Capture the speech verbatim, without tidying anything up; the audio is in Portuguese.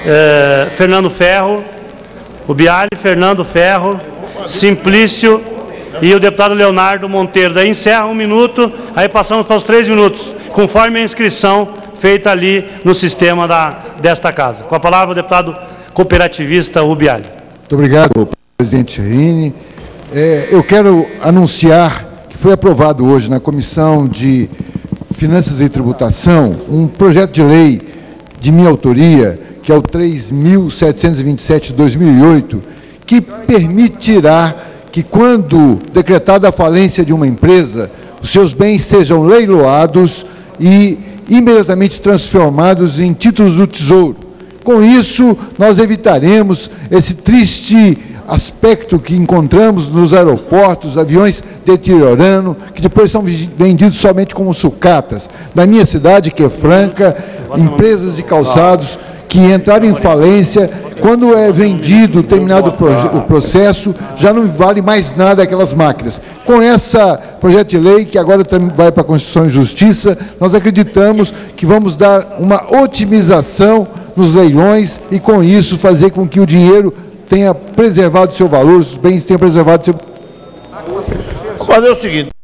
eh, Fernando Ferro, o Biali, Fernando Ferro, Simplício e o deputado Leonardo Monteiro. Daí encerra um minuto, aí passamos para os três minutos, conforme a inscrição feita ali no sistema da, desta casa. Com a palavra o deputado cooperativista Rubiali. Muito obrigado, presidente Rini. É, eu quero anunciar que foi aprovado hoje na Comissão de Finanças e Tributação um projeto de lei de minha autoria, que é o três mil setecentos e vinte e sete de dois mil e oito, que permitirá que, quando decretada a falência de uma empresa, os seus bens sejam leiloados e imediatamente transformados em títulos do Tesouro. Com isso, nós evitaremos esse triste aspecto que encontramos nos aeroportos, aviões deteriorando, que depois são vendidos somente como sucatas. Na minha cidade, que é Franca, empresas de calçados que entraram em falência, quando é vendido, terminado o processo, já não vale mais nada aquelas máquinas. Com esse projeto de lei, que agora vai para a Constituição e Justiça, nós acreditamos que vamos dar uma otimização nos leilões e, com isso, fazer com que o dinheiro tenha preservado seu valor, os bens tenham preservado seu... Vamos fazer o seguinte...